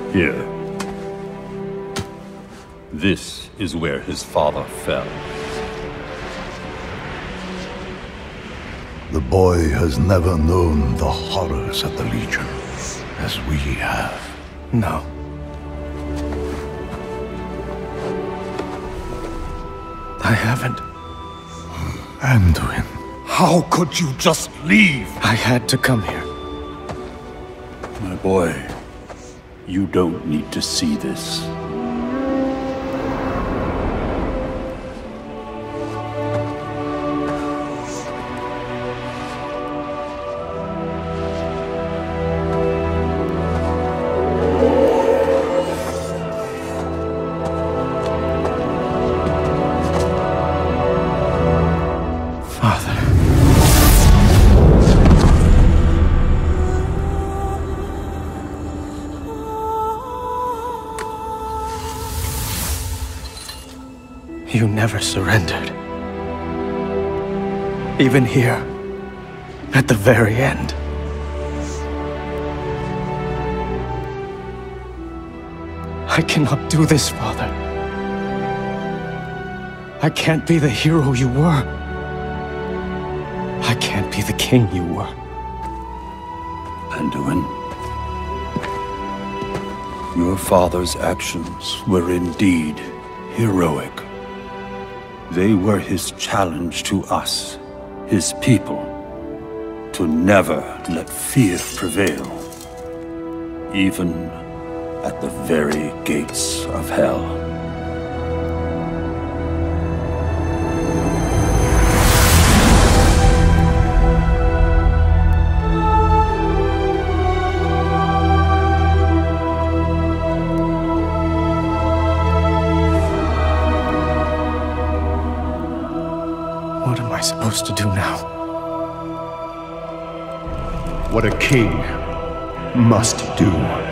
Here. This is where his father fell. The boy has never known the horrors of the Legion, as we have. No. I haven't. Anduin. How could you just leave? I had to come here. My boy, you don't need to see this. You never surrendered. Even here, at the very end. I cannot do this, Father. I can't be the hero you were. I can't be the king you were. Anduin, your father's actions were indeed heroic. They were his challenge to us, his people, to never let fear prevail, even at the very gates of hell. What am I supposed to do now? What a king must do.